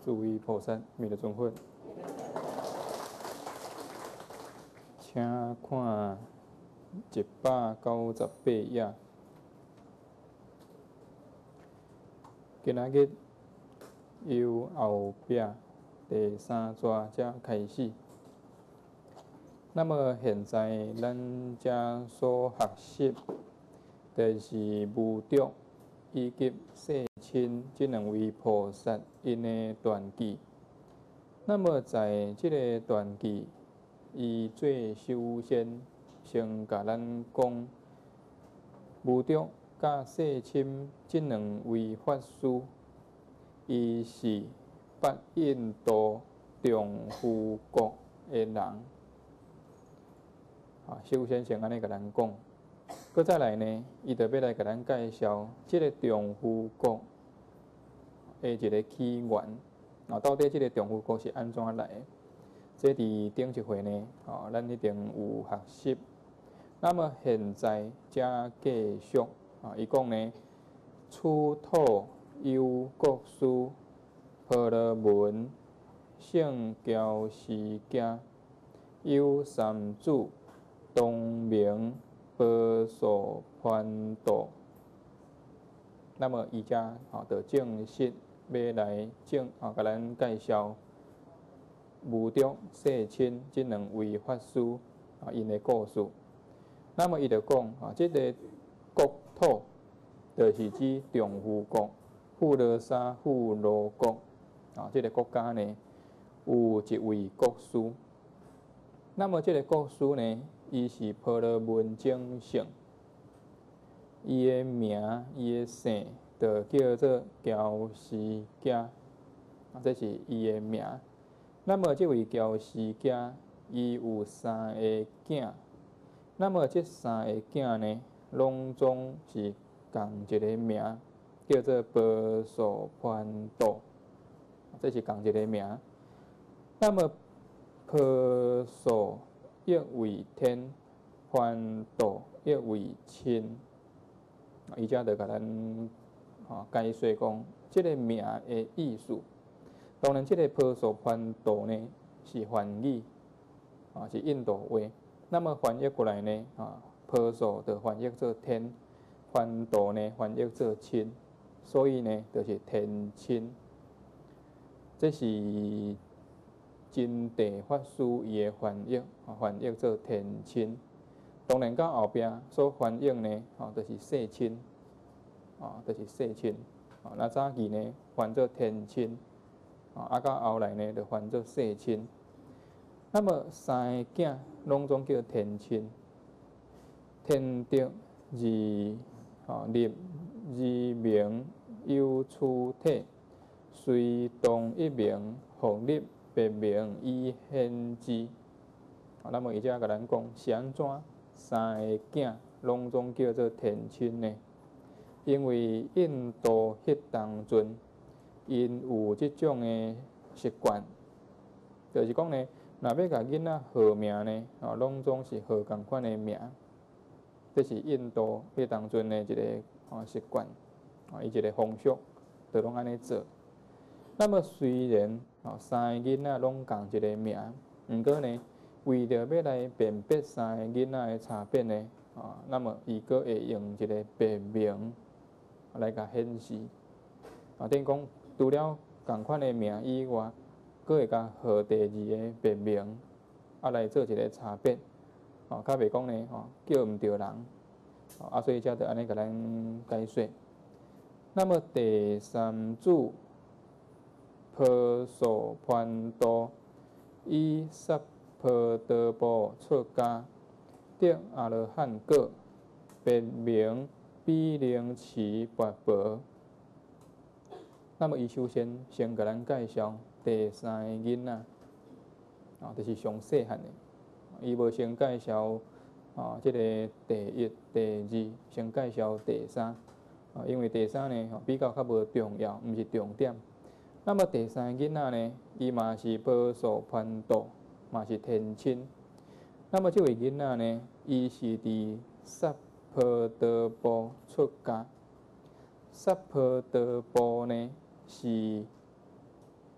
诸位菩萨、弥勒尊佛，请看198页。今仔日由后壁第3章才开始。那么现在咱遮所学习，就是无著以及世亲这两位菩萨因的传记。那么在这个传记，伊做首先甲咱讲，无著甲世亲这两位法师，伊是北印度重富国的人。首先安尼甲咱讲，搁再来呢，伊就要来甲咱介绍这个重富国的一个起源。到底这个重富国是安怎来的？这伫顶一回呢，咱一定有学习。那么现在才继续，伊讲呢，出土有国师婆罗门圣教示家，有三子东明波索潘多。那么伊遮就正式要来甲咱介绍无著世亲这两位法师因的故事。那么伊就讲这个国土就是指重富国、富罗沙富罗国这个国家呢，有一位国师。那么这个国师呢，伊是婆罗门种姓，伊的名、伊的姓就叫做教示家，这是伊的名。那么这位教示家，伊有3个囝。那么这3个囝呢，拢总是共一个名，叫做波索潘多，这是共一个名。那么波索亦为天，潘多亦为亲。伊遮就甲咱解说讲，这个名的意思。当然，这个波索潘多呢是梵语，是印度话。那么翻译过来呢，波索就翻译做天，潘多呢翻译做亲，所以呢就是天亲。这是真谛法师伊的翻译做天亲。当然，到后壁所翻译呢，就是世亲，就是世亲。那早期呢翻做天亲，到后来呢就翻做世亲。那么3个囝拢总叫天亲，天德立名有出体，随同一名，复立别名以显之。那么伊遮甲咱讲是安怎3个囝拢总叫做天亲呢？因为印度迄当阵，因有即种的习惯，就是讲呢，若要甲囡仔号名呢，拢总是号共款的名。这是印度迄当阵的一个习惯，伊一个风俗，就拢安尼做。那么虽然3个囡仔拢共一个名，毋过呢，为着要来辨别3个囡仔的差别呢，那么伊阁会用一个别名来甲显示。等于讲，除了共款的名以外，阁会甲号第2个别名，来做一个差别。较袂讲呢，叫毋着人。所以才就安尼甲咱解说。那么第3子波索潘多，以萨婆多波出家，得阿罗汉果，别名比陵持跋婆。那么伊首先甲咱介绍第3个囡仔，就是上细汉的。伊无先介绍这个第1、第2，先介绍第3。因为第3呢比较无重要，毋是重点。那么第3个囡仔呢，伊嘛是波索潘多，嘛是天亲。那么这位囡仔呢，伊是伫萨婆多波出家。萨婆多波呢是迄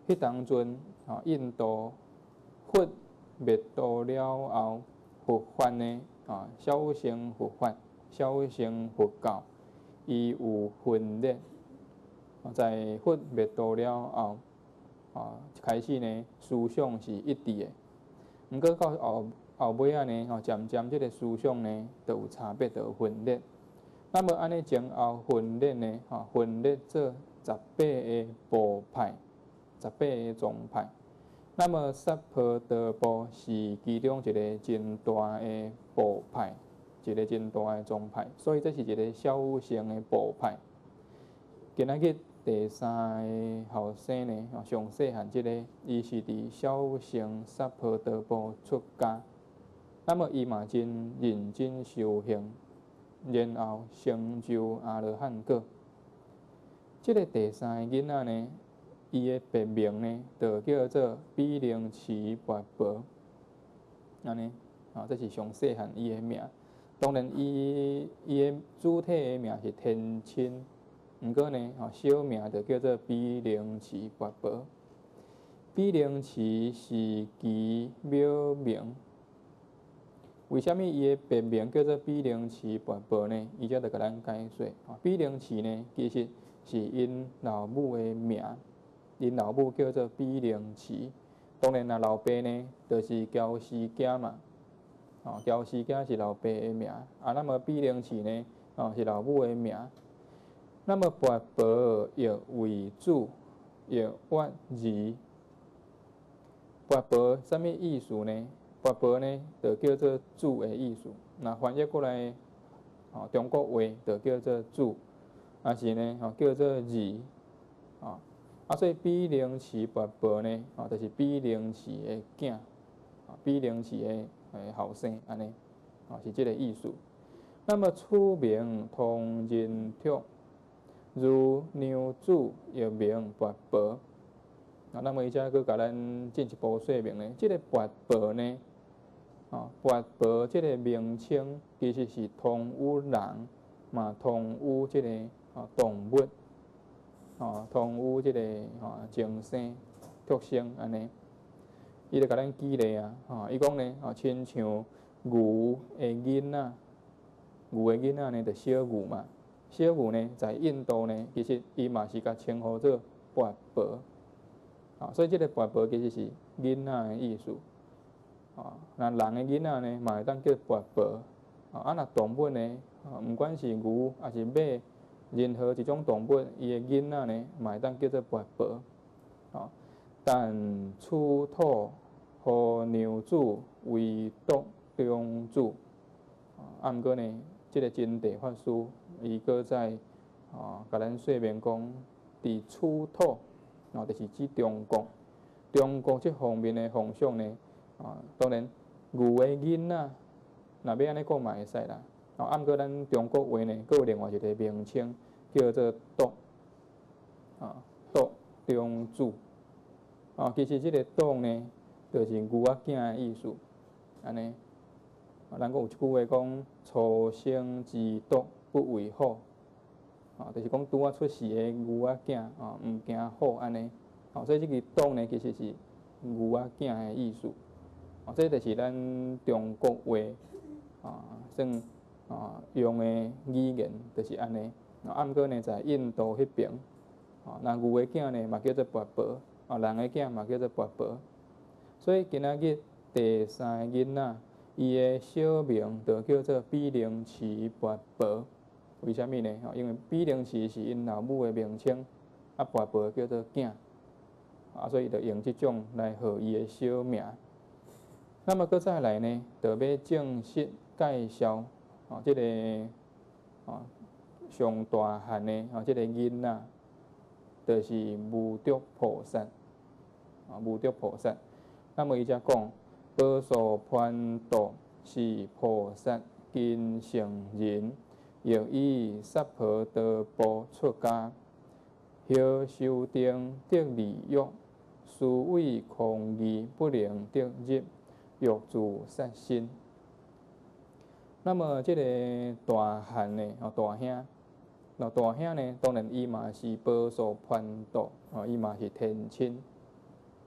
迄当阵印度佛灭度了后，佛法呢小乘佛法、小乘佛教，伊有分裂。在佛灭度了后，开始呢思想是一致的。毋过到后尾啊呢，渐渐即个思想呢，就有差别，就有分裂。那么安尼前后分裂呢，分裂做18个部派，18个宗派。那么萨婆德部是其中一个真大的部派，一个真大的宗派，所以这是一个小乘的部派。今仔日第三个后生呢，上细汉这个，伊是伫小乘萨婆德部出家，那么伊嘛真认真修行，然后成就阿罗汉果。这个第三个囡仔呢，伊的别名呢，就叫做比陵持跋婆，安尼，这是上细汉伊的名。当然，伊的主体的名是天亲，毋过呢，小名就叫做比陵持跋婆。比陵持是其庙名。为虾米伊的别名叫做比陵持跋婆呢？伊则就甲咱解说，比陵持呢，其实是因老母的名。因老母叫做比陵持，当然啦，老爸呢，就是焦师家嘛。焦师家是老爸的名，那么比陵持呢，是老母的名。那么跋婆又为主，又屈字。跋婆什么意思呢？跋婆呢，就叫做主的意思。那翻译过来，中国话就叫做主，还是呢，叫做字。所以比陵持跋婆呢，就是比陵持的囝，比陵持的后生，安尼，是这个意思。那么出名同仁托，如娘子又名跋婆。那么伊则佫甲咱进一步说明呢，这个跋婆呢，跋婆这个名称其实是通有人，嘛通有这个动物。通有即个情生特性安尼，伊就甲咱举例伊讲呢，亲像牛的囡仔，牛的囡仔呢，就小牛嘛。小牛呢，在印度呢，其实伊嘛是甲称呼做跋婆，所以即个跋婆其实是囡仔的意思。那人的囡仔呢，嘛会当叫跋婆。若动物呢，毋管是牛还是马。任何一种动物，伊的囡仔呢，嘛会当叫做跋婆。但出土予娘子为独中主。毋过呢，这个真谛法师伊搁在甲咱说明讲，伫出土就是指中国。中国这方面的方向呢，当然牛的囡仔，若要安尼讲嘛会使啦。毋过咱中国话呢，佫有另外一个名称，叫做独，独中主。其实这个独呢，就是牛仔囝的意思，安尼。咱讲有一句话讲，初生之犊不畏虎，就是讲拄出世的牛仔囝，毋惊虎安尼。所以这个独呢，其实是牛仔囝的意思。这就是咱中国话算用的语言就是安尼。毋过呢，在印度迄边，那牛的囝呢嘛叫做跋婆，人的囝嘛叫做跋婆。所以今仔日第三个囡仔，伊的小名就叫做比陵持跋婆。为虾米呢？因为比陵持是因老母的名称，跋婆叫做囝，所以就用这种来号伊的小名。那么搁再来呢，就要正式介绍这个上大汉的这个囡仔，就是无著菩萨。无著菩萨。那么伊则讲，宝所攀度是菩萨今成人，又以萨婆德部出家，后修定得利欲，思为空义不能得入，欲自杀身。那么这个大汉呢，大兄，大兄呢，当然伊嘛是宝所攀度，伊嘛是天亲。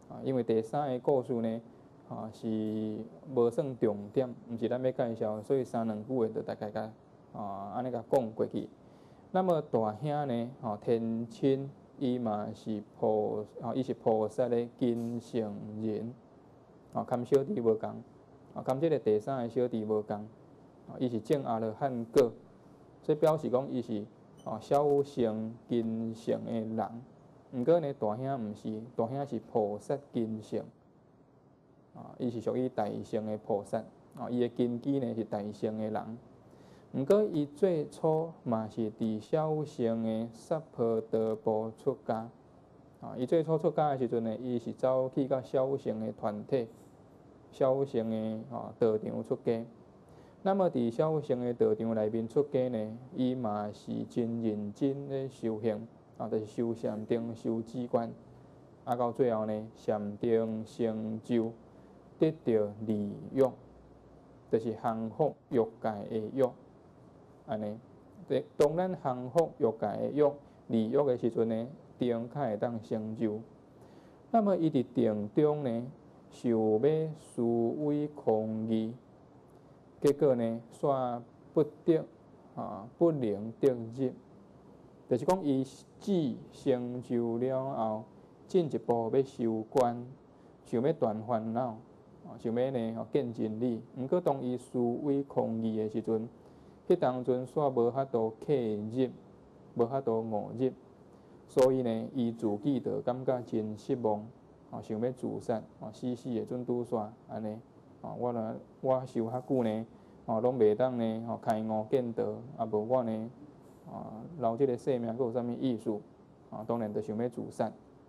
因为第三个故事呢，是无算重点，毋是咱要介绍，所以三两句话就大概甲安尼甲讲过去。那么大兄呢，天亲伊嘛是伊是菩萨的金圣人，含小弟无共，含这个第三个小弟无共，伊是证阿罗汉果，所以表示讲伊是小乘金圣的人。毋过呢，大兄毋是，大兄是菩萨金圣，伊是属于大乘的菩萨，伊的根基呢是大乘的人。毋过伊最初嘛是伫小乘的萨婆多部出家，伊最初出家的时阵呢，伊是走去到小乘的团体、小乘的道场出家。那么伫小乘的道场内面出家呢，伊嘛是真认真咧修行，就是修禅定、修止观，到最后呢，禅定成就，得到利欲，就是降伏欲界的欲。安尼，当咱降伏欲界的欲、利欲的时阵呢，定才会当成就。那么伊伫定中呢，想要思维空义，结果呢，煞不得不能得入，就是讲伊只成就了后，进一步要修观，想要断烦恼，想要呢见真理。毋过当伊思维空义的时阵，迄当阵煞无法度克入，无法度悟入，所以呢，伊自己就感觉真失望，想要自杀，死的准拄煞安尼。我修遐久呢，拢袂当呢开悟见道，无我呢留即个生命，佫有啥物意思？当然就想要自杀。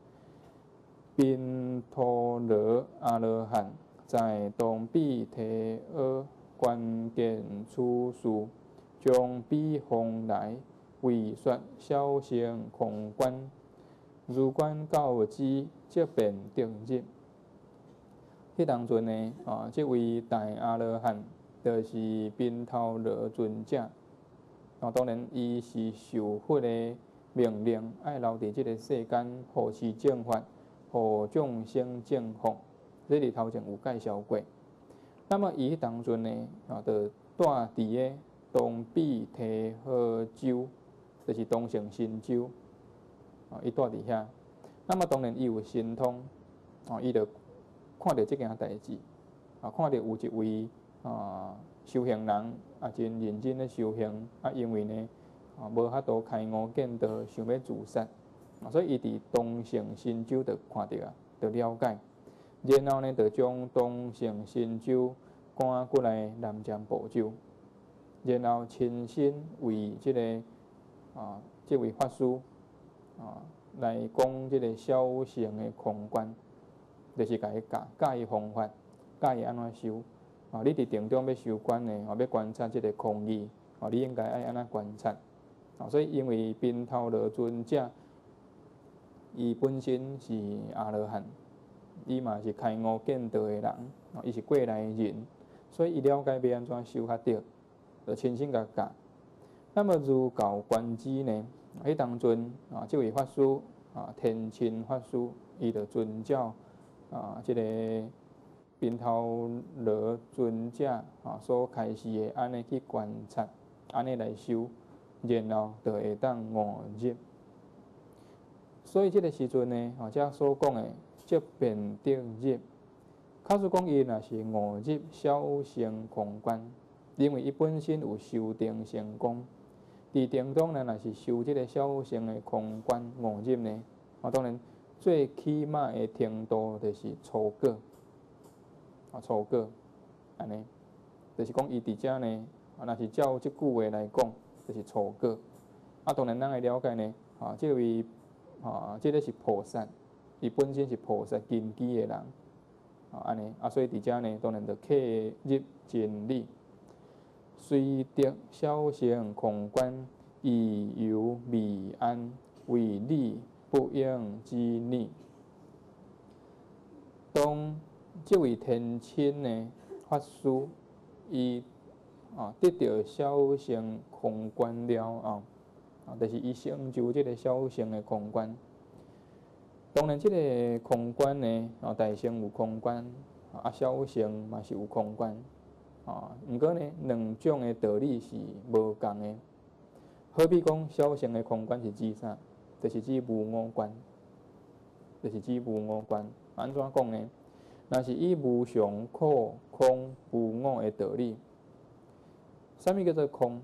宾陀罗阿罗汉在当彼提阿关键处事，将彼方来为说小乘空观，如观告之，即便得入。迄当阵呢，即位大阿罗汉就是宾陀罗尊者。当然，伊是受佛的命令，爱留伫即个世间，护持正法，互众生正法。这里头前有介绍过。那么伊迄当阵呢，就住伫个东彼提诃州，就是东胜神州，伊住伫遐。那么当然伊有神通，伊就看到即件代志，看到有一位修行人真认真咧修行，因为呢无法度开悟见道，想要自杀，所以伊伫东胜神州就看到就了解，然后呢就将东胜神州赶过来南瞻部洲，然后亲身为这位法师来讲这个小乘的空观，就是甲伊教伊方法，教伊安怎修。你伫定中要修观呢，要观察这个空义，你应该爱安怎观察。所以因为宾陀罗尊者，伊本身是阿罗汉，伊嘛是开悟见道的人，伊是过来人，所以伊了解要安怎修较对，就亲身甲教。那么如教观之呢，迄当阵这位法师天亲法师，伊就遵照这个宾陀罗尊者所开示的安尼去观察，安尼来修，然后就会当悟入。所以这个时阵呢，遮所讲的即便得入，假使讲伊若是悟入小乘空观，因为伊本身有修定成功，伫定中呢，若是修这个小乘的空观悟入呢，当然最起码的程度就是初果。初果，安尼，就是讲伊伫遮呢，若是照即句话来讲，就是初果。当然咱会了解呢，即位即个是菩萨，伊本身是菩萨根基的人，安尼，所以伫遮呢，当然就克入真理，虽得小乘空观，亦犹未安，为理不应之逆。当这位天亲呢法师，伊得到小乘空观了后，就是伊成就这个小乘的空观。 当然，这个空观呢，大乘有空观，小乘嘛是有空观，毋过呢，两种的道理是无共的。好比讲，小乘的空观是指啥？就是指无我观，就是指无我观。安怎讲呢？若是以无常、苦、空、无我的道理，啥物叫做空？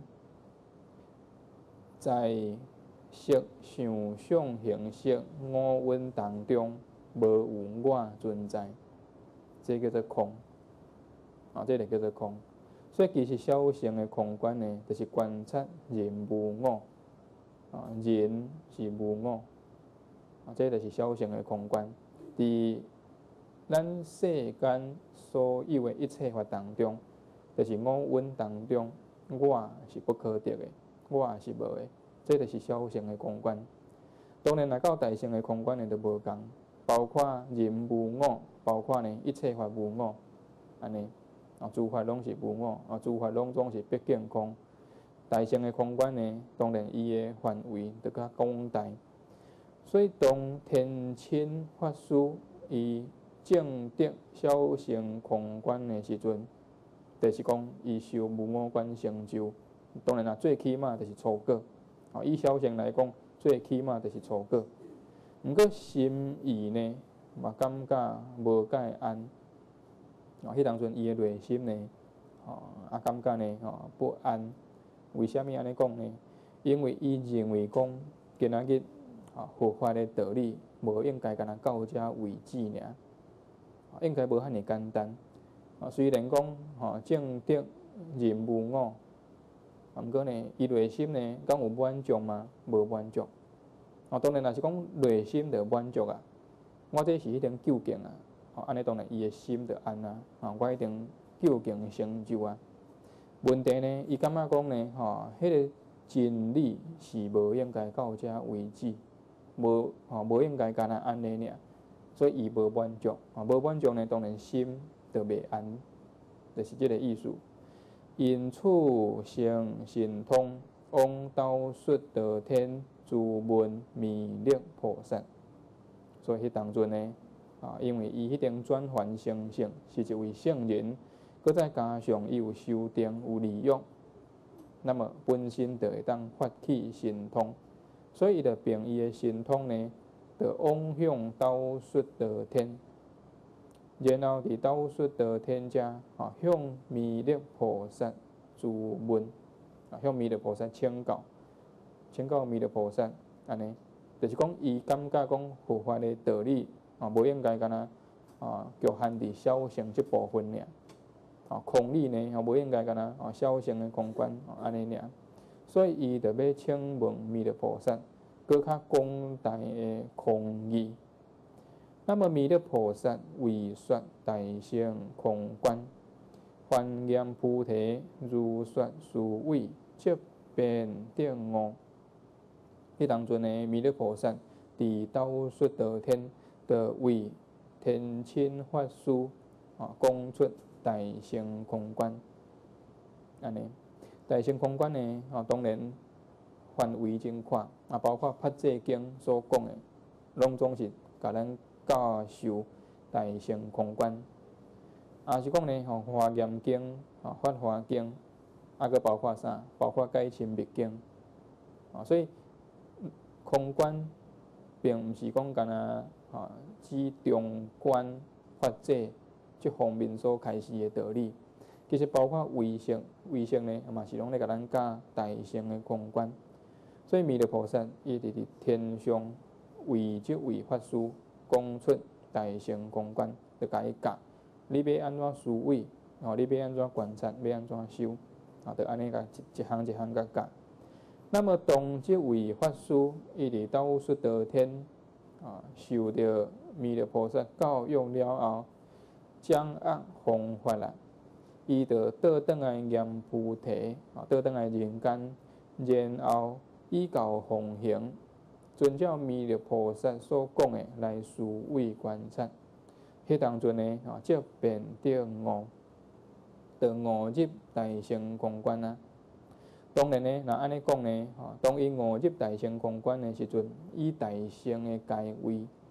在色、想、相、形、色五蕴当中，无有我存在，这叫做空。这就叫做空。所以其实小乘的空观呢，就是观察人无我，人是无我，这就是小乘的空观。伫咱世间所有的一切法当中，就是五蕴当中，我是不可得的，我是无的，这就是小乘的空观。当然，到大乘的空观呢，就无共，包括人无我，包括呢一切法无我，安尼。诸法拢是无我，诸法拢总是毕竟空。大乘的空观呢，当然伊的范围就较广大。所以当天亲法师伊证得小乘空观的时阵，就是讲伊修无我观成就。当然啦，最起码就是初果。以小乘来讲，最起码就是初果。毋过心意呢，嘛感觉无介安。迄当阵伊的内心呢，感觉呢，不安。为虾米安尼讲呢？因为伊认为讲，今仔日佛法的道理，无应该干那到遮为止尔，应该无遐尼简单。虽然讲，证得人无我，毋过呢，伊内心呢，敢有满足吗？无满足。当然，若是讲内心就满足啊，我这是迄种究竟啊。安尼当然，伊的心就安啊！我一定究竟成就啊。问题呢，伊感觉讲呢，迄个真理是无应该到遮为止，无应该干那安尼尔，所以伊无满足。无满足呢，当然心就袂安，就是这个意思。因此生神通，往道xuất得天，诸闻弥勒菩萨。所以迄当阵呢。因为伊迄种转凡成圣是一位圣人，搁再加上伊有修定有利用，那么本身就会当发起神通，所以伊就凭伊的神通呢，就往向道xuất得天，然后伫道xuất得天遮，向弥勒菩萨诸问，向弥勒菩萨请教弥勒菩萨，安尼，就是讲伊感觉讲佛法的道理。无应该干那局限伫小乘这部分尔，空理呢，无应该干那小乘的空观安尼尔，所以伊就要请问弥勒菩萨，搁较广大的空义。那么弥勒菩萨为说大乘空观，还言菩提如说殊伟，即便得悟。迄当阵呢，弥勒菩萨伫道xuất得天。的为天亲法师讲出大乘空观，安尼大乘空观呢，当然范围真宽，包括法界经所讲的，拢总是甲咱教授大乘空观。是讲呢，华严经、法华经，佮包括啥？包括解深密经，所以空观并毋是讲干那。指中观法界这方面所开示的道理，其实包括唯识呢，嘛是拢咧甲咱教大乘的空观。所以弥勒菩萨伊伫天上为这位法师讲出大乘空观，就甲伊教，你要安怎思维，你要安怎观察，要安怎修，就安尼甲一项一项甲教。那么当这位法师伊伫道xuất得天。受到弥勒菩萨教育了后，掌握方法啦，伊就倒转来念菩提，倒转来人间，然后依教奉行，遵照弥勒菩萨所讲的来思维观察。迄当阵呢，即便得悟，就悟入大乘空观啊。当然呢，若安尼讲呢，当伊悟入大乘空观的时阵，以大乘的阶位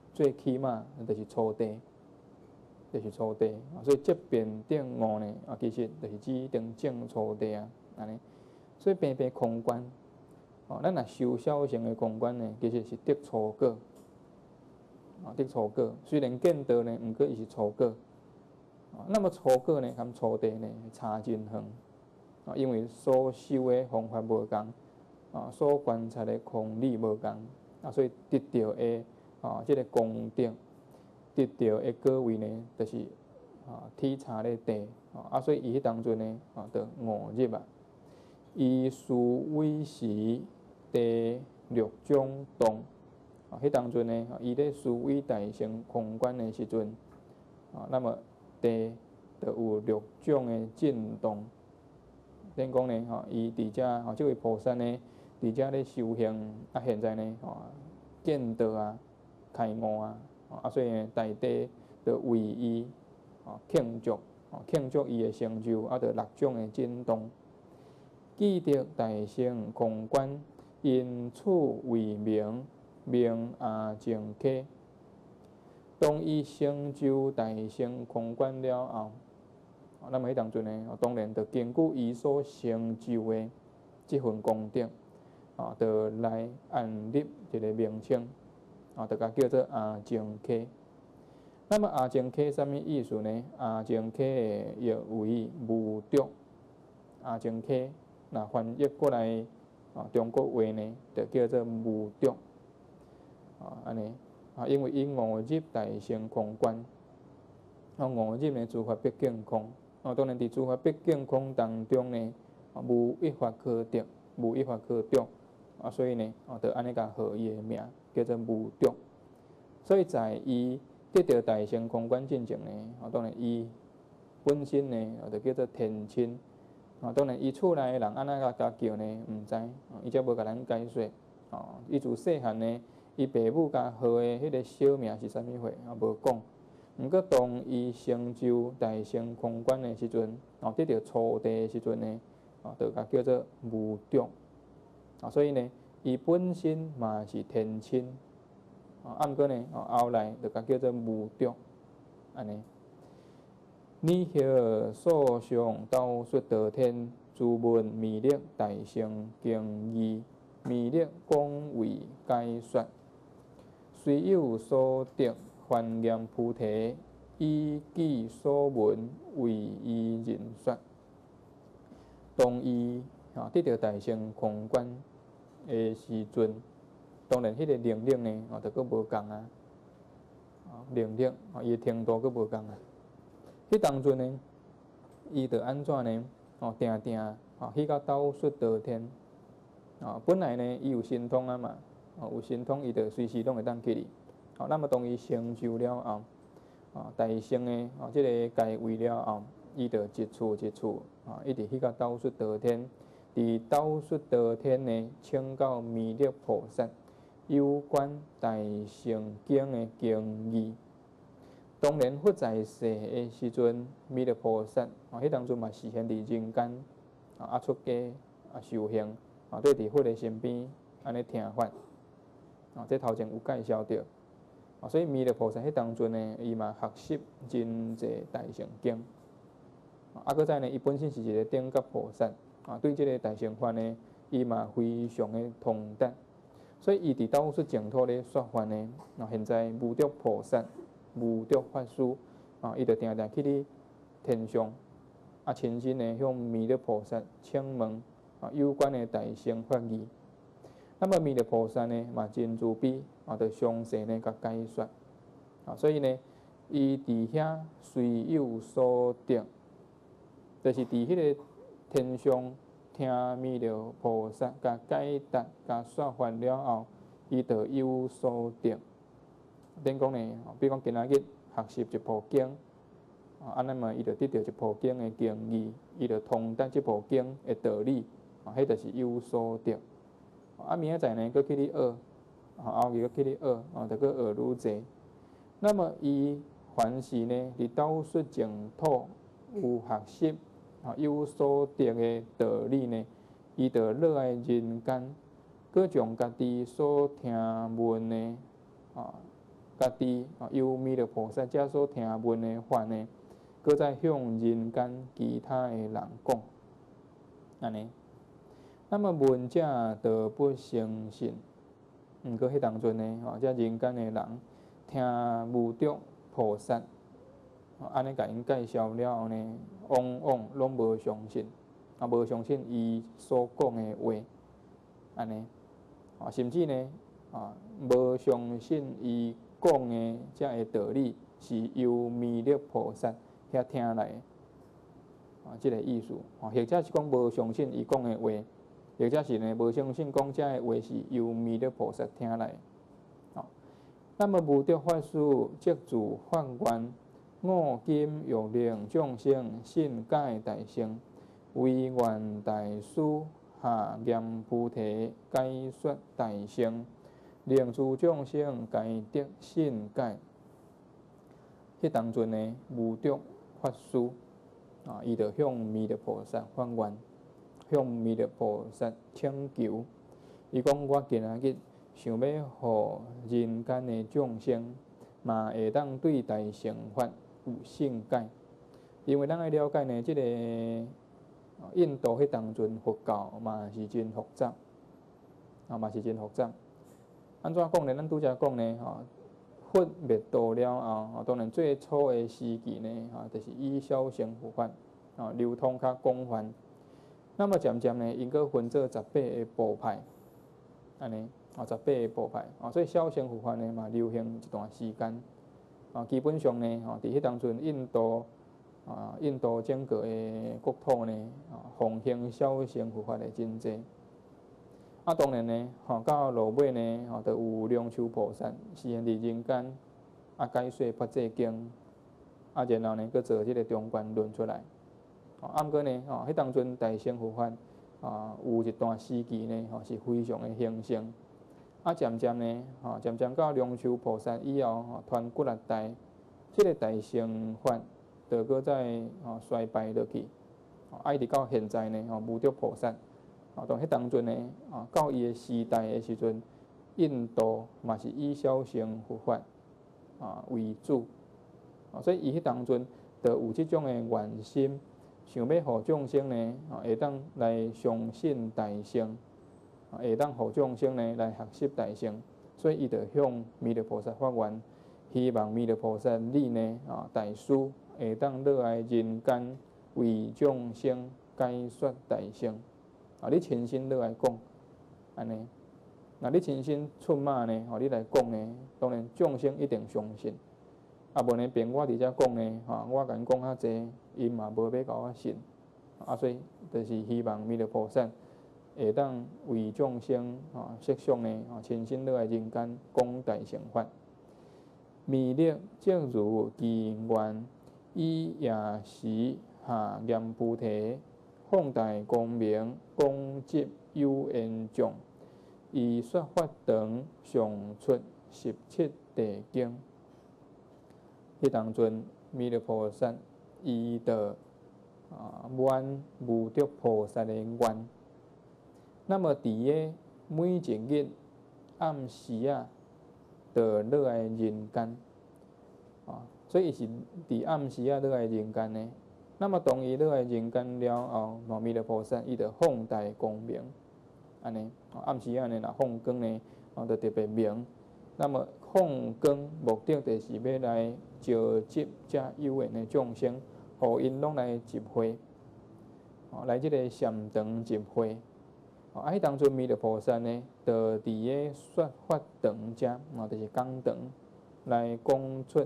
最起码就是初地，就是初地。所以这边顶5呢，其实就是指定正初地啊，安尼。所以平平空观，咱若修小乘的空观呢，其实是得初果，得初果。虽然见道呢，毋过伊是初果。那么初果呢，和初地呢差真远，因为所修的方法无共，所观察的空理无共，所以得到的这个功德，得到的果位呢，就是体差的地，所以伊迄当阵呢，就误入啊。以事为时，第六种动，迄当阵呢，伊咧思维大乘空观的时阵，那么地就有6种的震动。等讲呢，伊伫遮这位菩萨呢，伫遮咧修行，现在呢，见道啊，开悟啊，所以呢，大地就为伊庆祝，庆祝伊的成就，就6种的震动。记得大乘空观，因此为名，名阿净科。当伊成就大乘空观了后，那么迄当阵呢，当然就根据伊所成就的这份功德，就来安立一个名称，就甲叫做阿净科。那么阿净科什么意思呢？阿净科又为无著，阿净科那翻译过来中国话呢，就叫做无著，安尼。因为伊误入大乘空观，误入呢诸法毕竟空，当然伫诸法毕竟空当中呢，无一法可得，无一法可得，所以呢，就安尼甲号伊的名叫做无著。所以在伊得到大乘空观进前呢，当然伊本身呢，就叫做天亲，当然伊厝内的人安怎甲叫呢，毋知，伊则无甲咱解说，伊自细汉呢。伊爸母甲号的迄个小名是啥物货，无讲。毋过当伊成就大乘空观的时阵，得到初地的时阵呢，就甲叫做无著。所以呢，伊本身嘛是天亲，毋过呢，后来就甲叫做无著，安尼。你晓所上道说道天，自问弥勒大乘经义，弥勒讲为解说。虽有所得，还念菩提，依己所闻，为伊人说。当伊得到大乘空观的时阵，当然迄个能力呢，就佫无共啊。能力伊的程度佫无共啊。迄当阵呢，伊着安怎呢？定定去到斗说道天。本来呢，伊有神通啊嘛。有神通，伊就随时拢会当去哩。那么当伊成就了后，大乘的这个界位了后，伊就一处一处一直去到斗说道天。伫斗说道天呢，请教弥勒菩萨有关大乘经的经义。当然，佛在世的时阵，弥勒菩萨迄当阵嘛是现伫人间，出家修行，对伫佛的身边安尼听法。这头前有介绍到，所以弥勒菩萨迄当阵呢，伊嘛学习真济大乘经，搁再呢，伊本身是一个等觉菩萨，对这个大乘法呢，伊嘛非常的通达，所以伊伫斗说净土咧说法呢，现在无著菩萨、无著法师，伊就定定去咧天上，亲身呢向弥勒菩萨请问有关的大乘法义。那么弥勒菩萨呢，嘛真慈悲，就详细呢甲解说。所以呢，伊伫遐虽有所得，就是伫迄个天上听弥勒菩萨甲解答、甲说法了后，伊就有所得。等讲呢，比如讲今仔日学习一部经，安尼嘛，伊就得到一部经的经义，伊就通达这部经的道理，迄就是有所得。明仔载呢，佫去咧学，后日佫去咧学，就佫学愈济。那么伊凡是呢，伫斗说净土有学习，有所得的道理呢，伊就落来人间，佫将家己所听闻呢， 家己由弥勒菩萨遮所听闻的法呢，搁再向人间其他的人讲，安尼。那么闻者得不相信，毋过迄当阵呢，遮人间的人听无著菩萨，安尼甲因介绍了后呢，往往拢无相信，无相信伊所讲的话，安尼，甚至呢，无相信伊讲的遮个道理是由弥勒菩萨遐听来的，即个意思，或者是讲无相信伊讲的话。或者是呢，无相信讲遮个话是由弥勒菩萨听来。那么无著法师即自发愿，我今欲令众生信解大乘，唯愿大师下严菩提解说大乘，令诸众生皆得信解。迄当阵呢，无著法师伊就向弥勒菩萨发愿。向弥勒菩萨请求，伊讲我今仔日想要互人间的众生嘛会当对大乘法有信解，因为咱爱了解呢，即个印度迄当阵佛教嘛是真复杂，嘛是真复杂。安怎讲呢？咱拄则讲呢，佛灭度了后，当然最初的时期呢，就是以小乘佛法流通较广泛。那么渐渐呢，因搁分做18个部派，安尼18个部派，所以小乘佛法呢嘛流行一段时间，基本上呢，伫迄当阵印度整个的国土呢，奉行小乘佛法的真济。当然呢，到落尾呢，就有龙树菩萨示现伫人间，解说八戒经，然后呢，搁做即个中观论出来。毋过呢，迄当阵大乘佛法有一段时期呢，是非常的兴盛。渐渐呢，渐渐到龙树菩萨以后，传几力代，即个大乘法就搁再衰败落去。一直到现在呢，无著菩萨，当迄当阵呢，到伊的时代的时阵，印度嘛是以小乘佛法为主，所以伊迄当阵就有即种的愿心。想要互众生呢，会当来相信大乘，会当互众生呢来学习大乘，所以伊就向弥勒菩萨发愿，希望弥勒菩萨你呢，大师会当落来人间为众生解说大乘，你亲身落来讲，安尼，那你亲身出马呢，你来讲呢，当然众生一定相信。无呢，便我伫遮讲呢，我甲因讲较济，因嘛无要甲我信，所以就是希望弥勒菩萨会当为众生设想呢，亲身落来人间讲大乘法。弥勒即如其愿，以夜时下严菩提，放大光明，广集有缘众，以说法长，上出17地经。迄当阵，弥勒菩萨伊就愿无著菩萨的愿。那么伫个每一日暗时就落来人间，所以伊是伫暗时落来人间呢。那么当伊落来人间了后，弥勒菩萨伊就放大光明，安尼暗时呢，若放光呢，就特别明。那么放光目的就是要来召集遮有缘的众生，互因拢来集会，来即个禅堂集会。迄当阵弥勒菩萨呢，就伫个说法堂遮，就是讲堂来讲出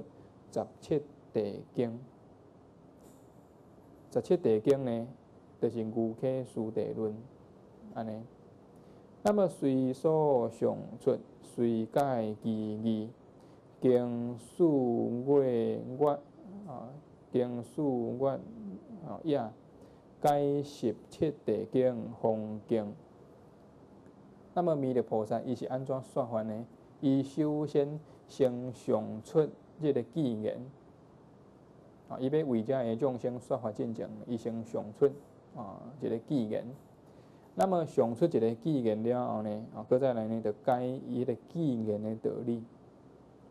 17地经。17地经呢，就是瑜伽师地论，安尼。那么随所上出，随解其义，经数月经数月也，解17地经方经。那么弥勒菩萨伊是安怎说法呢？伊首先先上出这个偈言，伊要为遮个众生说法进前，伊先上出一个偈言。那么上出一个偈言了后呢，搁再来呢，就解伊个偈言的道理。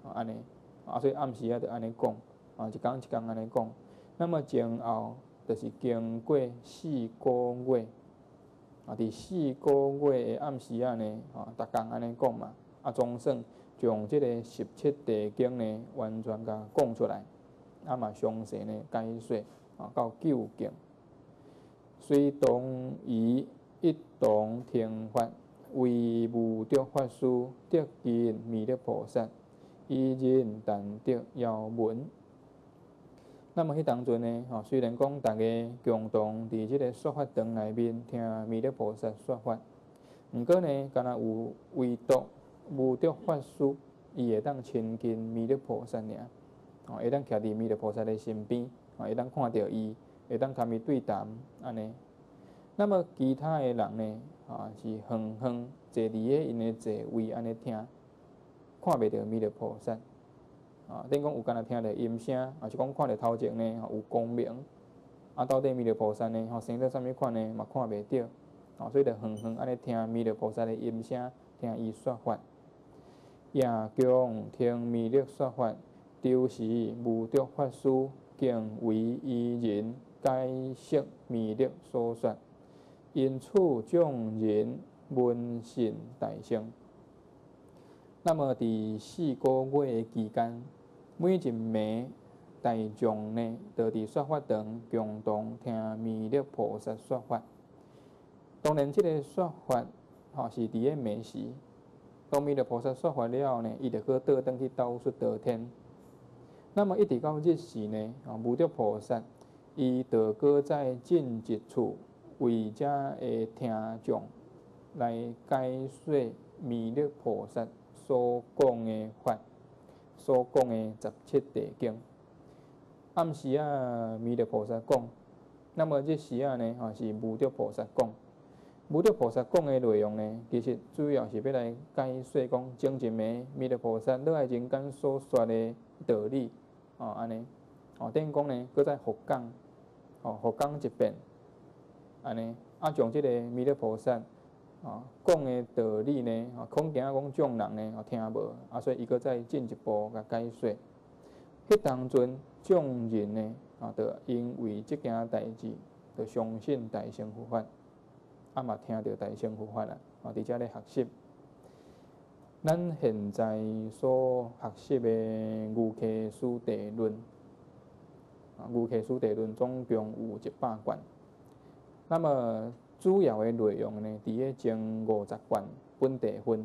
安尼，所以暗时啊，就安尼讲，一工一工安尼讲。那么前后就是经过4个月，伫4个月的暗时啊呢，逐工安尼讲嘛，总算将即个17地经呢完全甲讲出来，嘛详细呢解说，到究竟。随同以一同听法，为无着法师得见弥勒菩萨，以人但得遥闻。那么迄当阵呢，虽然讲大家共同伫即个说法堂内面听弥勒菩萨说法，毋过呢，敢若有唯独无着法师，伊会当亲近弥勒菩萨尔，会当徛伫弥勒菩萨的身边，会当看到伊，会当甲伊对谈安尼。那么其他的人呢，是远远坐伫因的座位安尼听，看袂到弥勒菩萨。等于讲有敢若听到音声，是讲看到头前呢有光明，到底弥勒菩萨呢生到啥物款呢，嘛看袂到，所以就远远安尼听弥勒菩萨的音声，听伊说法。夜共听弥勒说法，昼时无着法师，敬为伊人解释弥勒所说，因此众人闻信大乘。那么伫4个月的期间，每一暝大众呢，就伫说法堂共同听弥勒菩萨说法。当然，这个说法是伫个暝时，当弥勒菩萨说法了后呢，伊就去倒转去倒出道天。那么一直到日时呢，无着菩萨，伊就搁再进一处为遮的听众来解说弥勒菩萨所讲的法，所讲的17地经。暗时啊，弥勒菩萨讲；那么日时啊呢，是无着菩萨讲。无着菩萨讲的内容呢，其实主要是要来解说讲前一暝弥勒菩萨落来人间所说的道理，安尼，等于讲呢，搁再复讲，复讲一遍，安尼，将即个弥勒菩萨讲的道理呢，恐惊讲众人呢听无，所以伊搁再进一步甲解说。迄当阵众人呢，就因为即件代志，就相信大乘佛法。嘛听到大乘佛法啦，伫遮咧学习。咱现在所学习的《瑜伽师地论》，《瑜伽师地论》总共有100卷。那么主要的内容呢，伫个前50卷本地分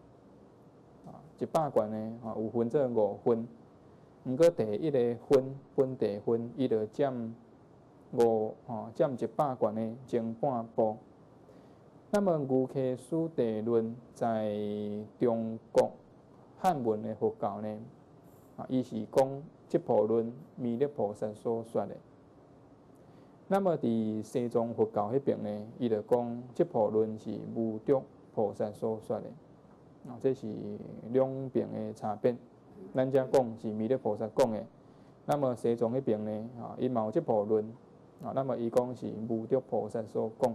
，100卷呢有分做5分。毋过第一个分本地分，伊就占占100卷的前半部。那么《瑜伽师地论》在中国汉文的佛教呢，伊是讲这部论弥勒菩萨所说的。那么伫西藏佛教迄边呢，伊就讲这部论是无着菩萨所说的。这是两边的差别。咱遮讲是弥勒菩萨讲的，那么西藏迄边呢，伊嘛有这部论，那么伊讲是无着菩萨所讲。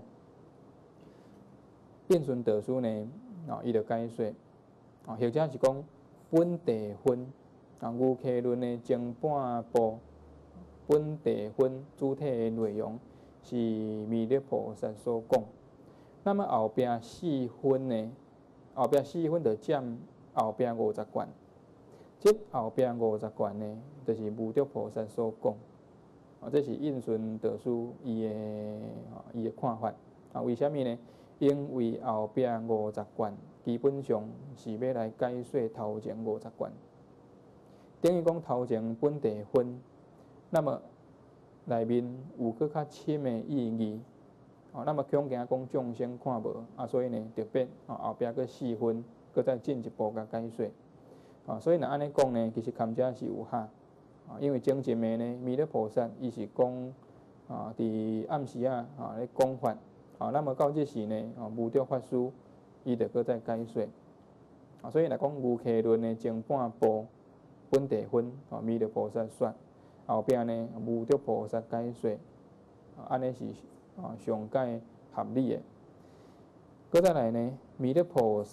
印顺导师呢，伊就解说，或者是讲本地分，瑜伽论的前半部，本地分主体的内容是弥勒菩萨所讲。那么后壁4分呢，后壁4分就占后壁50卷。这后壁50卷呢，就是无着菩萨所讲。这是印顺导师伊的看法。为虾米呢？因为后壁50卷基本上是要来解说头前50卷，等于讲头前本地分，那么内面有搁较深的意义，那么恐惊讲众生看无，所以呢特别后壁搁4分，搁再进一步甲解说，所以若安尼讲呢，其实堪遮是有下，因为前一暝呢，弥勒菩萨伊是讲伫暗时咧讲法。那么到日时呢，无着法师，伊就搁再解说。所以来讲瑜伽论的前半部本地分，弥勒菩萨说，后壁呢无着菩萨解说，安尼是上解合理的。搁再来呢，弥勒菩萨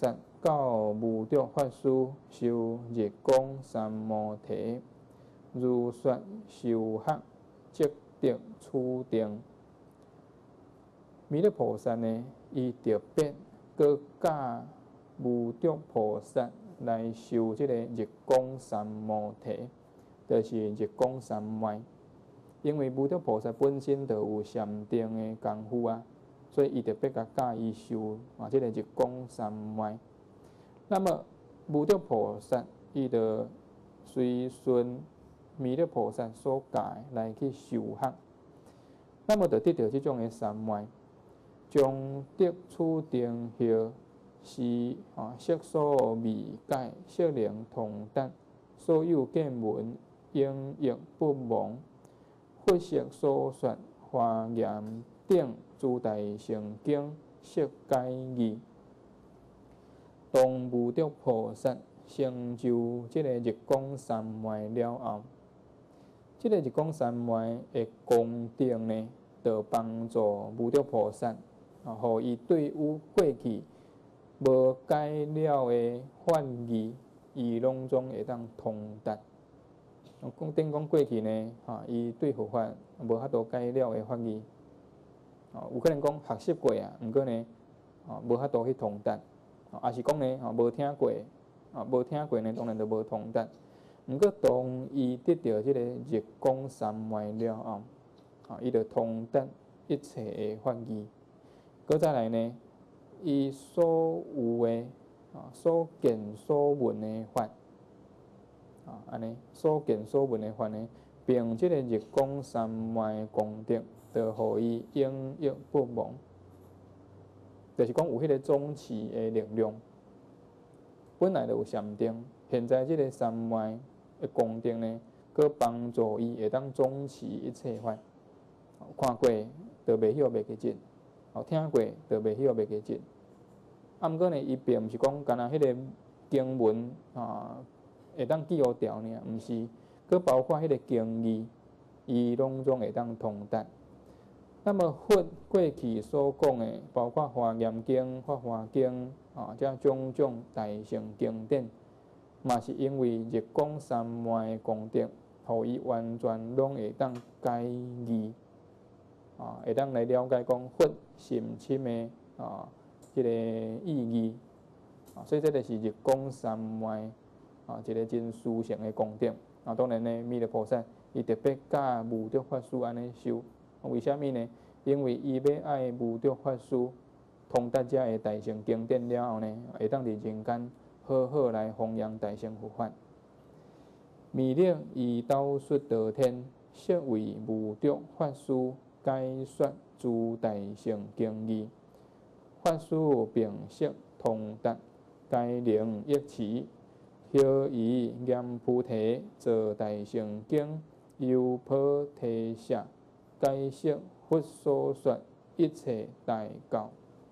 告无著法师修日光三摩提，如说受学，即得处定。弥勒菩萨呢，伊特别搁教无著菩萨来修这个日光三摩提，就是日光三昧。因为无著菩萨本身就有禅定的功夫啊，所以伊特别甲教伊修这个日光三昧。那么无著菩萨伊就随顺弥勒菩萨所教来去修学，那么就得到这种的三昧。将得处定后，是色所未改，色能通达，所有见闻应亦不忘。佛色所说华严等诸大乘经，悉皆义。当无著菩萨成就这个日光三昧了后，这个日光三昧的功德呢，就帮助无著菩萨。互伊对有过去无解了的法义，伊拢总会当通达。等讲过去呢，伊对佛法无法度解了的法义，有可能讲学习过啊，毋过呢，无法度去通达，也是讲呢，无听过，无听过呢，当然就无通达。毋过当伊得到这个日光三昧了后，伊就通达一切的法义。搁再来呢，伊所有的所见所闻的法，安尼所见所闻的法呢，并这个日光三昧功德，就互伊永远不忘。就是讲有迄个总持的力量，本来就有禅定，现在这个三昧的功德呢，搁帮助伊会当总持一切法，看过就袂晓袂记进。听过就袂晓袂记进，毋过呢，伊并毋是讲干那迄个经文会当记互掉呢，毋是，佮包括迄个经义，伊拢总会当通达。那么佛过去所讲的，包括华严经、法华经这种种大乘经典，嘛是因为日光三昧功德，互伊完全拢会当解义。会当来了解讲佛深深的这个意义，所以这就是日光三昧一个真殊胜的功德。当然呢，弥勒菩萨伊特别教无著法师安尼修，为虾米呢？因为伊要爱无著法师通达遮的大乘经典了后呢，会当伫人间好好来弘扬大乘佛法。弥勒以道说道天，设为无著法师。解说诸大乘经义，法师并悉通达，该能益持。后以严菩提做大乘经，由菩提下，解释佛所说一切大教。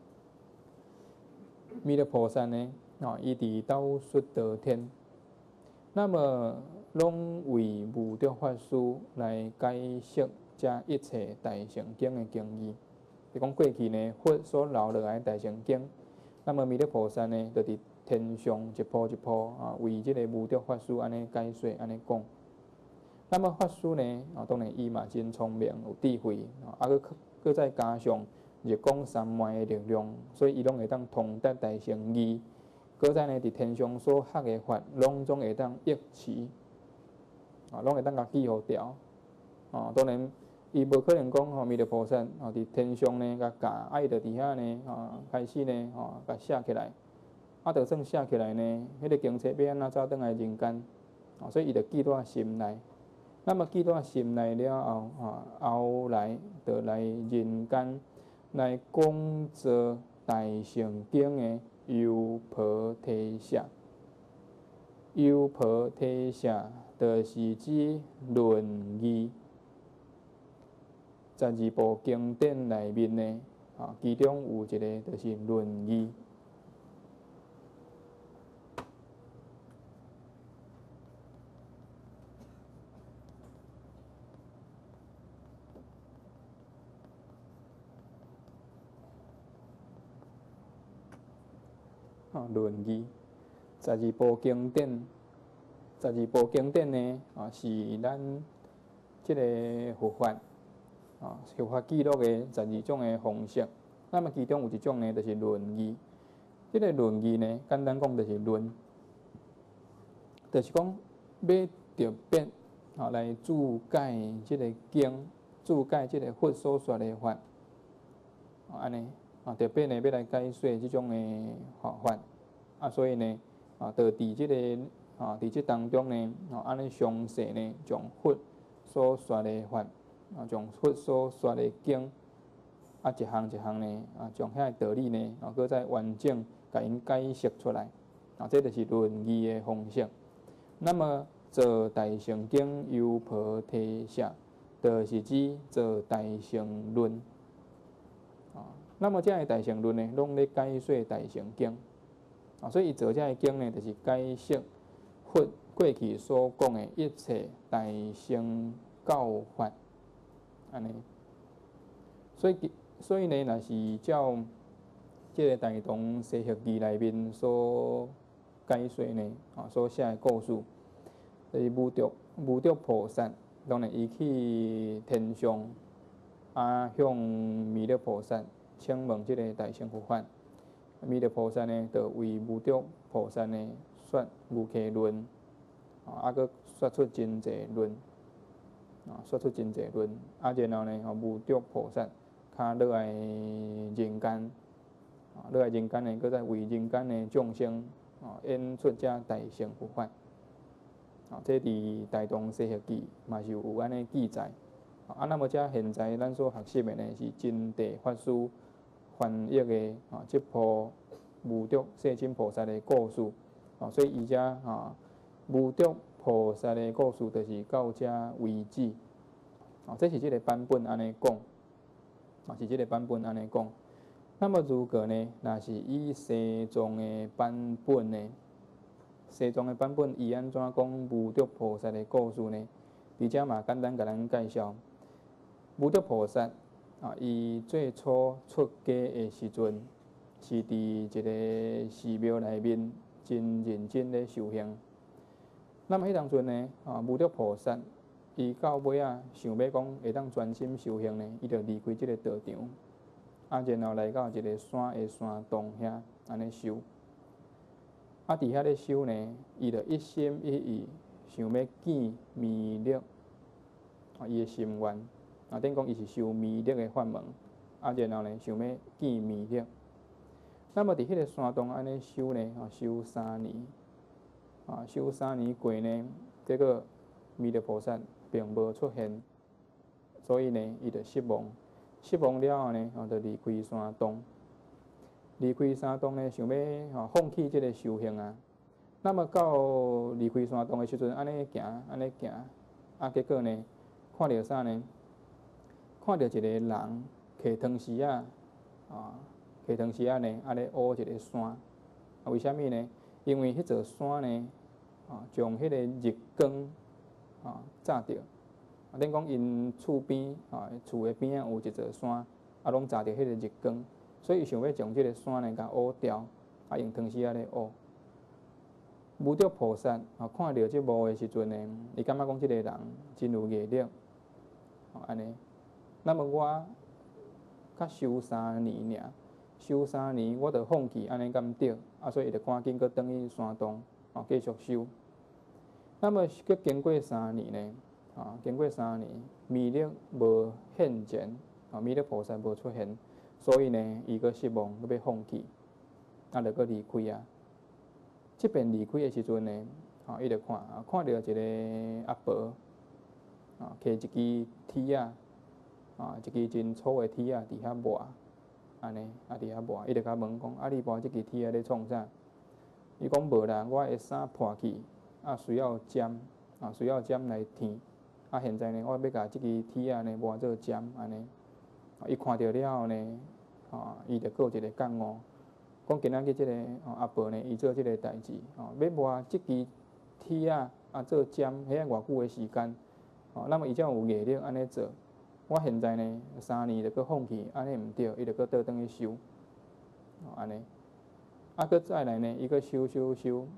弥勒菩萨呢，伊伫道说道天，那么拢为无著法师来解释。遮一切大乘经的经义，是讲过去呢，佛所留落来大乘经，那么弥勒菩萨呢，就伫天上一步一步为这个无著法师安尼解说安尼讲。那么法师呢，当然伊嘛真聪明有智慧，佮再加上日光三昧的力量，所以伊拢会当通达大乘义，佮再呢伫天上所学的法，拢总会当益持，拢会当甲记号掉。当然。伊无可能讲弥勒菩萨伫天上呢，甲教，伊就伫遐呢开始呢甲写起来，就算写起来呢，迄个经册要安怎走转来人间，所以伊就记在心内。那么记在心内了后，后来就来人间来讲做大乘经的优婆提舍。优婆提舍就是指论义。12部经典内面呢，其中有一个就是《论语》。 论义。12部经典，12部经典呢，是咱即个佛法，佛法记录的12种的方式。那么其中有一种呢，就是论义。即个论义呢，简单讲就是论，就是讲要特别来注解即个经，注解即个佛所说的法，安尼特别呢要来解说即种的法，所以呢就伫即个伫即当中呢安尼详细呢将佛所说的法，将佛所说的经，一项一项呢将遐道理呢搁再完整甲因解释出来，这就是论义的方式。那么做大乘经由菩提下，就是指做大乘论。那么这个大乘论呢，拢咧解说大乘经，所以伊做这个经呢，就是解释佛过去所讲的一切大乘教法，安尼。所以呢，若是照这个《大同西学记》内面所解说呢，所写的故事，就是无著菩萨，当然伊去天上，向弥勒菩萨请问这个大乘佛法。弥勒菩萨呢，就为无著菩萨呢说无稽论，搁说出真济论，说出真济论，然后呢，无著菩萨较落来人间。落来人间呢，搁再为人间的众生演出这大乘佛法。这伫《大同西学记》嘛是有安尼记载。那么这现在咱所学习的呢，是真谛法师翻译的这部无著世亲菩萨的故事。所以伊遮无著菩萨的故事，就是到遮为止。这是这个版本安尼讲，是这个版本安尼讲。那么如果呢，若是以西藏的版本呢？西藏的版本伊安怎讲无著菩萨的故事呢？伫遮嘛简单甲咱介绍。无著菩萨伊最初出家的时阵，是伫一个寺庙内面真认真咧修行。那么迄当阵呢，无著菩萨伊到尾想要讲会当专心修行呢，伊就离开这个道场。然后来到一个山的山洞遐，安尼修。伫遐咧修呢，伊就一心一意想要见弥勒，伊的心愿。等于讲伊是修弥勒的法门，然后呢想要见弥勒。那么伫迄个山洞安尼修呢，修3年，修3年过呢，结果弥勒菩萨并无出现，所以呢，伊就失望。失望了后呢，就离开山洞。离开山洞呢，想要放弃这个修行啊。那么到离开山洞的时阵，安尼行，结果呢，看到啥呢？看到一个人摕汤匙摕汤匙呢，安尼挖一个山。为虾米呢？因为迄座山呢，将迄个日光照着。等于讲因厝边厝的边有一座山，拢照着迄个日光，所以想要将这个山呢，甲挖掉，用汤匙咧挖。无著菩萨看到这幕的时阵呢，伊感觉讲这个人真有毅力，安尼。那么我较修3年尔，修3年我就放弃，安尼敢对？所以伊就赶紧搁转去山洞继续修。那么搁经过3年呢？经过3年，弥勒无现前，弥勒菩萨无出现，所以呢，伊搁失望，搁要放弃，就搁离开啊。即边离开的时阵呢，伊就看到一个阿婆，摕一支铁一支真粗的铁伫遐磨，安尼伫遐磨，伊就甲问讲：你磨这支铁咧创啥？伊讲无啦，我的衫破去，需要针，需要针来填。现在呢，我要甲这支铁呢磨做针，安尼。伊看到了后呢，伊就有一个感悟，讲今仔日这个阿婆呢，伊做这个代志，要磨这支铁做针，遐偌久的时间，那么伊才有毅力安尼做。我现在呢3年就搁放弃，安尼毋对，伊就搁倒转去修，安尼。 搁再来呢，伊搁修，修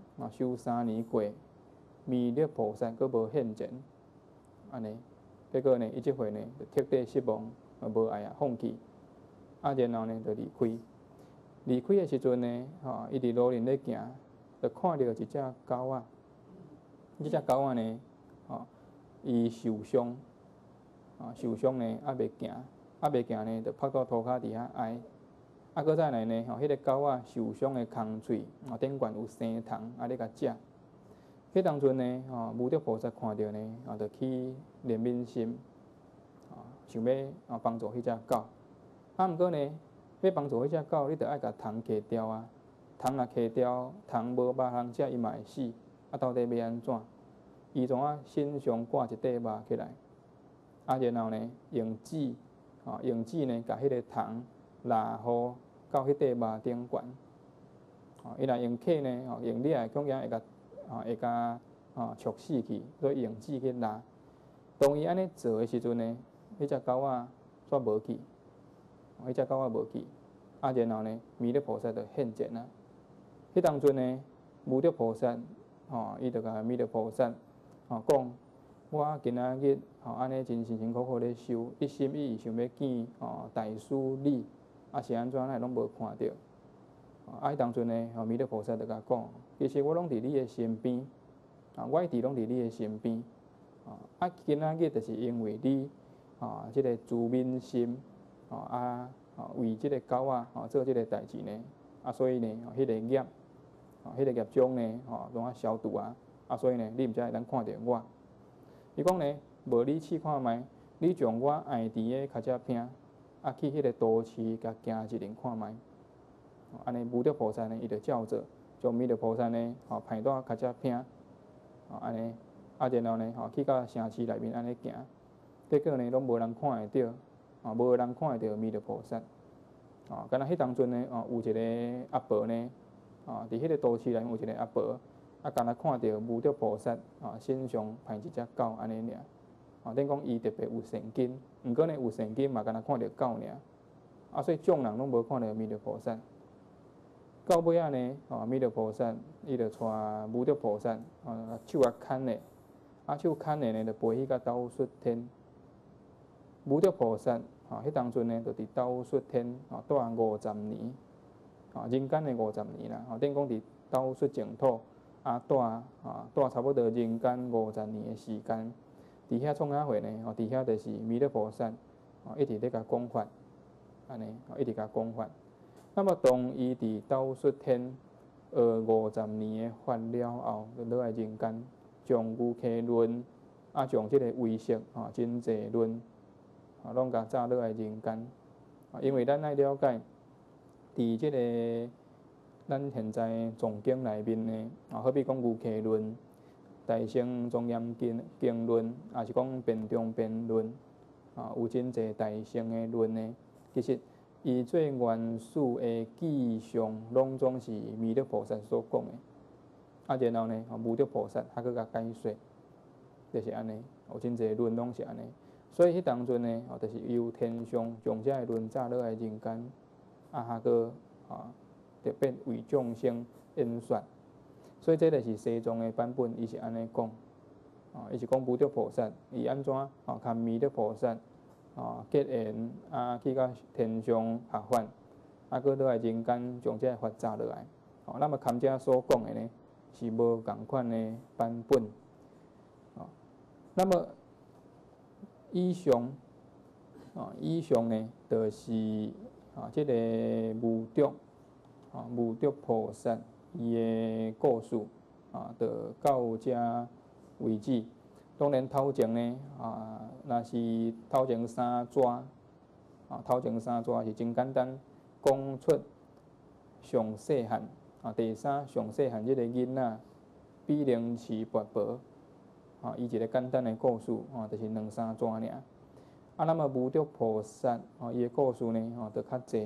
3年过，弥勒菩萨搁无现前，安尼，结果呢，伊即回呢彻底失望，无爱啊，放弃，然后呢就离开。离开的时阵呢，伊伫路林咧行，就看到一只狗仔，即只狗仔呢，伊受伤，受伤呢袂行呢，就趴到涂骹伫遐哀。搁再来呢，迄个狗仔受伤的空喙，顶悬有生虫，咧甲食。迄当阵呢，无著菩萨看到呢，就起怜悯心，想要帮助迄只狗。毋过呢，要帮助迄只狗，你着爱甲虫揢掉啊。虫若揢掉，虫无肉通食，伊嘛会死。到底要安怎？伊怎啊身上挂一块肉起来，然后呢，用纸呢，甲迄个虫拉好到迄块肉顶悬。伊若用揢呢，用力的恐惊会甲戳死去，所以用纸去拉。当伊安尼做的时阵呢，迄只狗仔煞无去，迄只狗仔无去。然后呢，弥勒菩萨就现前啊。迄当阵呢，无著菩萨，伊就甲弥勒菩萨，讲：我今仔日安尼真辛辛苦苦咧修，一心一意想要见大师你，是安怎咱拢无看到。迄当阵呢，弥勒菩萨就甲讲：其实我拢伫你的身边，我一直拢伫你的身边。今仔日就是因为你即个自悯心，为即个狗仔做即个代志呢，所以呢，迄个业，迄个业障呢，拢消除啊。所以呢，你毋才会当看到我。伊讲呢，无你试看觅，你将我爱猪的脚只拼，去迄个都市甲行一轮看觅。安尼无著菩萨呢，伊就照做，将弥勒菩萨呢，派到脚只拼，安尼，然后呢，去到城市内面安尼行，结果呢，拢无人看会到，无人看会到弥勒菩萨。敢若迄当阵呢，有一个阿婆呢，伫迄个都市内有一个阿婆，敢若看到无著菩萨，身上派一只狗安尼尔，等讲伊特别有善根，毋过呢有善根嘛，敢若看到狗尔，所以众人拢无看到弥勒菩萨。到尾仔呢，弥勒菩萨伊就带无著菩萨，手牵咧，手牵咧呢，就飞去到兜率天。无著菩萨，迄当阵呢，就伫兜率天住50年，人间的50年啦，等讲伫兜率净土住差不多人间50年的时间。伫遐创啥货呢？伫遐就是弥勒菩萨，一直咧甲讲法，安尼，一直甲讲法。那么当伊伫兜率天学50年的法了后，就落来人间，将瑜伽论，将即个唯识真济论，拢甲炸落来人间。因为咱爱了解，伫即个咱现在藏经内面呢，好比讲瑜伽论、大乘庄严经论，是讲辩中辩论，有真济大乘的论呢，其实。伊最原始的迹象，拢总是弥勒菩萨所讲的。然后呢，无著菩萨还佫甲解说，就是安尼。有真济论拢是安尼。所以迄当阵呢，就是由天上将遮个论炸落来人间，还佫特别为众生演说。所以这就是西藏的版本，伊是安尼讲。伊是讲无著菩萨，伊安怎甲弥勒菩萨。结缘去到天上下凡，佫落来人间将这法炸落来。那么堪遮所讲的呢，是无共款的版本。那么以上呢，就是这个无著菩萨伊的故事，就到遮为止。当然头前呢，若是头前三纸，是真简单，讲出上细汉，第三上细汉这个囡仔比灵池薄薄，伊一个简单的故事，就是两三纸尔。那么无著菩萨，伊的故事呢，就较济，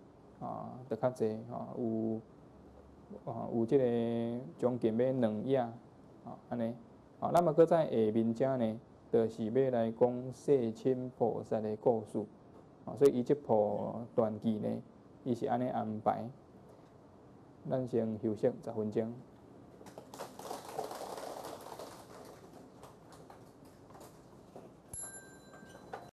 有这个将近要2页，安尼。那么，搁在下面遮呢，就是要来讲世亲菩萨的故事。所以伊这部传记呢，伊是安尼安排。 咱先休息10分钟。